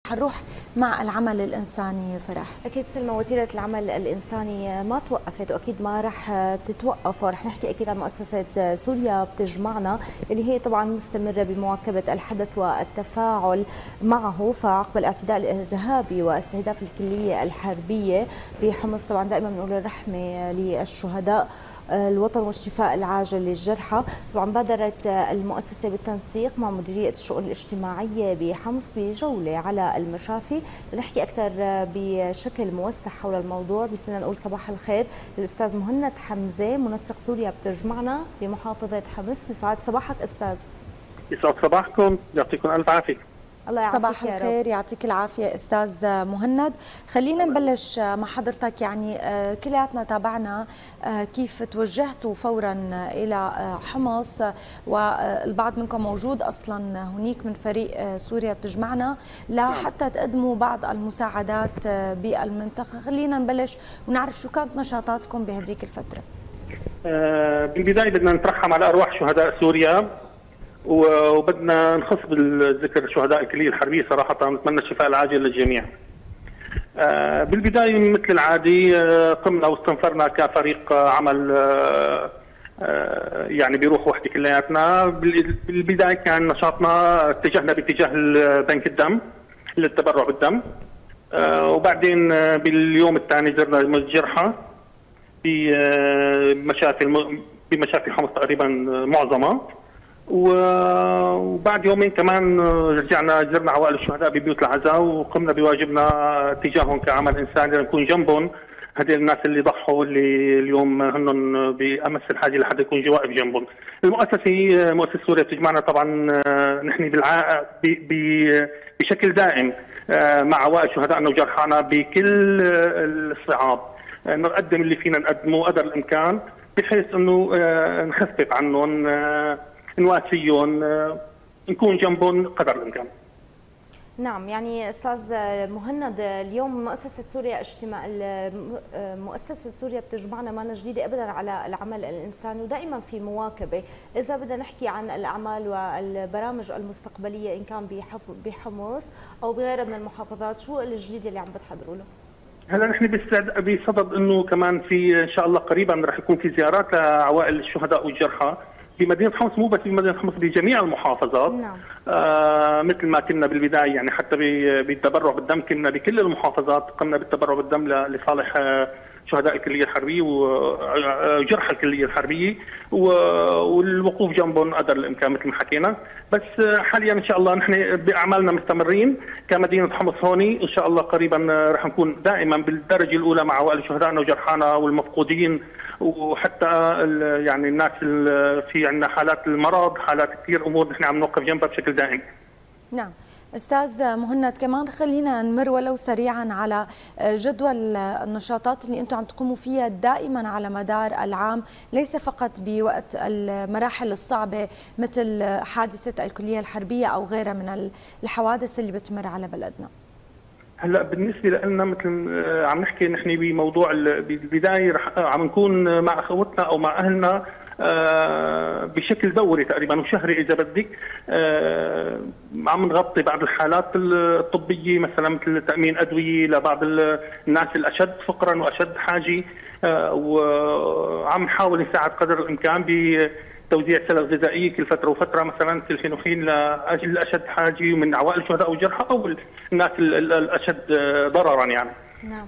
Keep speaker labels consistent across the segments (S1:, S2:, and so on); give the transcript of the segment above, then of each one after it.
S1: حنروح مع العمل الإنساني فرح.
S2: أكيد سلمى، وتيرة العمل الإنساني ما توقفت وأكيد ما رح تتوقف، ورح نحكي أكيد عن مؤسسة سوريا بتجمعنا اللي هي طبعا مستمرة بمواكبة الحدث والتفاعل معه. فعقب الاعتداء الإرهابي واستهداف الكلية الحربية بحمص طبعا دائما بنقول الرحمة للشهداء الوطن والشفاء العاجل للجرحى. طبعا بادرت المؤسسة بالتنسيق مع مديرية الشؤون الاجتماعية بحمص بجولة على المشافي لنحكي أكثر بشكل موسع حول الموضوع. بيصيرنا نقول صباح الخير للأستاذ مهند حمزة منسق سوريا بتجمعنا بمحافظة حمص. يسعد صباحك أستاذ.
S3: يسعد صباحكم، يعطيكم ألف عافية.
S1: الله يعافيك. صباح الخير، يعطيك العافية أستاذ مهند. خلينا نبلش مع حضرتك، يعني كلياتنا تابعنا كيف توجهتوا فورا إلى حمص، والبعض منكم موجود أصلا هناك من فريق سوريا بتجمعنا لحتى تقدموا بعض المساعدات بالمنطقة. خلينا نبلش ونعرف شو كانت نشاطاتكم بهديك الفترة.
S3: بالبداية بدنا نترحم على أرواح شهداء سوريا، وبدنا نخص بالذكر شهداء الكلية الحربية. صراحة نتمنى الشفاء العاجل للجميع. بالبداية مثل العادي قمنا واستنفرنا كفريق عمل يعني بروح وحدة كلياتنا. بالبداية كان نشاطنا اتجهنا باتجاه بنك الدم للتبرع بالدم، وبعدين باليوم الثاني زرنا الجرحى بمشافي حمص تقريبا معظمها، وبعد يومين كمان رجعنا زرنا عوائل الشهداء ببيوت العزاء، وقمنا بواجبنا تجاههم كعمل انساني لنكون جنبهم. هذه الناس اللي ضحوا، اللي اليوم هن بامس الحاجه لحد يكون واقف جنبهم. مؤسسه سوريا بتجمعنا طبعا نحن بشكل دائم مع عوائل شهدائنا وجرحانا بكل الصعاب، نقدم اللي فينا نقدمه قدر الامكان بحيث انه نخفف عنهم، نواسيهم، نكون جنبهم قدر الامكان.
S2: نعم، يعني استاذ مهند، اليوم مؤسسة سوريا بتجمعنا معنا جديدة ابدا على العمل الانساني ودائما في مواكبة. اذا بدنا نحكي عن الاعمال والبرامج المستقبلية ان كان بحمص او بغيرها من المحافظات، شو الجديد اللي عم بتحضروا له؟
S3: هلا نحن بصدد انه كمان في ان شاء الله قريبا رح يكون في زيارات لعوائل الشهداء والجرحى بمدينة حمص، مو بس بمدينة حمص، بجميع المحافظات.
S2: نعم.
S3: مثل ما كنا بالبداية، يعني حتى بالتبرع بالدم كنا بكل المحافظات قمنا بالتبرع بالدم لصالح شهداء الكلية الحربية وجرحى الكلية الحربية، والوقوف جنبهم قدر الإمكان مثل ما حكينا. بس حاليا إن شاء الله نحن بأعمالنا مستمرين كمدينة حمص هوني. إن شاء الله قريبا رح نكون دائما بالدرجة الأولى مع عوائل شهدائنا وجرحانا والمفقودين، وحتى يعني الناس في عندنا حالات المرض، حالات كثير امور نحن عم نوقف جنبها بشكل دائم.
S1: نعم استاذ مهند، كمان خلينا نمر ولو سريعا على جدول النشاطات اللي انتم عم تقوموا فيها دائما على مدار العام، ليس فقط بوقت المراحل الصعبه مثل حادثه الكليه الحربيه او غيرها من الحوادث اللي بتمر على بلدنا.
S3: هلا بالنسبه لنا مثل عم نحكي نحن بموضوع بالبدايه رح عم نكون مع اخوتنا او مع اهلنا بشكل دوري تقريبا وشهري اذا بدك. عم نغطي بعض الحالات الطبيه، مثلا مثل تامين ادويه لبعض الناس الاشد فقرا واشد حاجه، وعم نحاول نساعد قدر الامكان توزيع سلع غذائيه كل فتره وفتره، مثلا كل حين وحين لاجل الاشد حاجه من عوائل الشهداء والجرحى او الناس الاشد ضررا يعني.
S2: نعم.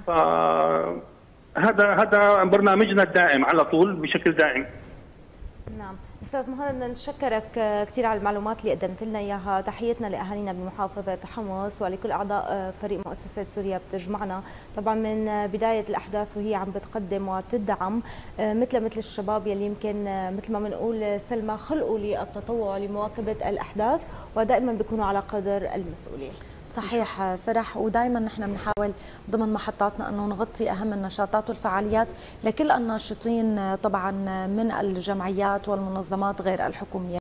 S3: هذا برنامجنا الدائم على طول بشكل دائم.
S2: نعم استاذ مهند، بدنا نشكرك كثير على المعلومات اللي قدمت لنا اياها. تحياتنا لاهالينا بمحافظه حمص ولكل اعضاء فريق مؤسسه سوريا بتجمعنا. طبعا من بدايه الاحداث وهي عم بتقدم وتدعم مثل الشباب يلي يمكن مثل ما بنقول سلمى خلقوا للتطوع لمواكبه الاحداث ودائما بيكونوا على قدر المسؤوليه.
S1: صحيح فرح، ودائما نحن بنحاول ضمن محطاتنا انه نغطي اهم النشاطات والفعاليات لكل الناشطين طبعا من الجمعيات والمنظمات غير الحكوميه.